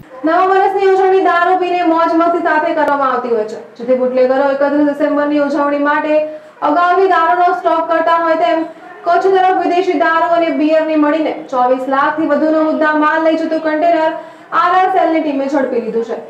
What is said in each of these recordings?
નવા વર્ષની ઉજવણી દારૂ પીને મોજ મસ્તી સાથે કરવામાં આવતી હોય છે, જેથી બુટલેગરો 31 ડિસેમ્બરની ઉજવણી માટે અગાઉથી દારૂનો સ્ટોક કરતા હોય તેમ કચ્છ તરફ વિદેશી દારૂ અને બિયરની મળીને 24 લાખથી વધુનો મુદ્દા માલ લઈ જતું કન્ટેનર આરઆર સેલની ટીમે ઝડપી લીધું છે।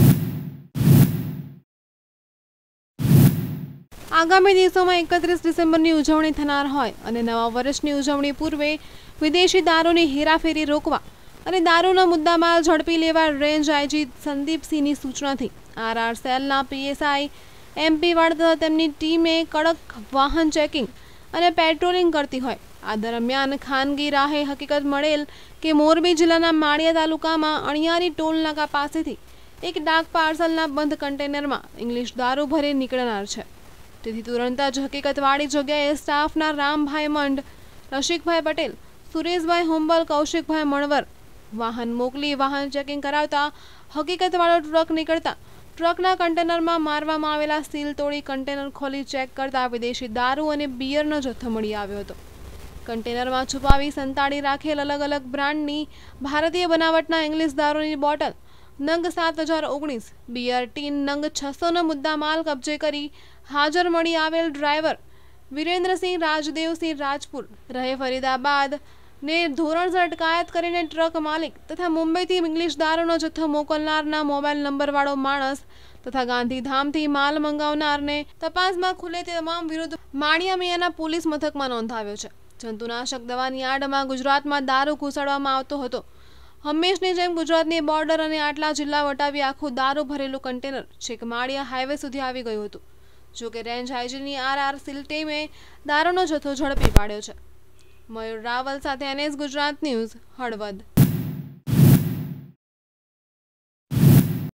આગામી દિવસોમાં 31 ડિસેમ્બરની ઉજવણી થનાર હોય અને નવા વર્ષની ઉજવણી પૂર્વે વિદેશી દારૂની હેરાફેરી રોકવા અને દારૂના મુદ્દામાલ ઝડપી લેવા રેન્જ આઈજી સંદીપસિંહની સૂચનાથી આરઆર સેલના પીએસઆઈ એમપી વાડ તથા તેમની ટીમે કડક વાહન ચેકિંગ અને પેટ્રોલિંગ કરતી હોય। આ દરમિયાન ખાનગી રાહે હકીકત મળેલ કે મોરબી જિલ્લાના માળિયા તાલુકામાં અણિયારી ટોલ નાકા પાસેથી એક ડાક પાર્સલના બંધ કન્ટેનરમાં ઇંગ્લિશ દારૂ ભરી નીકળનાર છે, તેથી તુરંત જ હકીકતવાળી જગ્યાએ સ્ટાફના રામભાઈ મંડ, રસિકભાઈ પટેલ, સુરેશભાઈ હુંબલ, કૌશિકભાઈ મણવર વાહન મોકલી વાહન ચેકિંગ કરાવતા હકીકતવાળો ટ્રક નીકળતા ટ્રકના કન્ટેનરમાં મારવામાં આવેલા સીલ તોડી કન્ટેનર ખોલી ચેક કરતા વિદેશી દારૂ અને બિયરનો જથ્થો મળી આવ્યો હતો। કન્ટેનરમાં છુપાવી સંતાડી રાખેલ અલગ અલગ બ્રાન્ડની ભારતીય બનાવટના ઇંગ્લિશ દારૂની બોટલ નંગ 7019, બિયર ટીન નંગ 600નો મુદ્દા માલ કબજે કરી હાજર મળી આવેલ ડ્રાઈવર વિરેન્દ્રસિંહ રાજદેવસિંહ રાજપુર રહે ફરીદાબાદ ને ધોરણસર અટકાયત કરીને ટ્રક માલિક તથા મુંબઈથી ઇંગ્લિશ દારૂનો જથ્થો મોકલનારના મોબાઈલ નંબરવાળો માણસ તથા ગાંધીધામથી માલ મંગાવનારને તપાસમાં ખુલે તે તમામ વિરુદ્ધ માળિયા મિયાના પોલીસ મથકમાં નોંધાવ્યો છે। જંતુનાશક દવાની આડમાં ગુજરાતમાં દારૂ ઘુસાડવામાં આવતો હતો। હંમેશની જેમ ગુજરાતની બોર્ડર અને આટલા જિલ્લા વટાવી આખું દારૂ ભરેલું કન્ટેનર છેક માળિયા હાઈવે સુધી આવી ગયું હતું। જોકે રેન્જ આઈજીની આરઆર સીલ ટીમે દારૂનો જથ્થો ઝડપી પાડ્યો છે। મયુર રાવલ સાથે NS ગુજરાત ન્યૂઝ, હળવદ।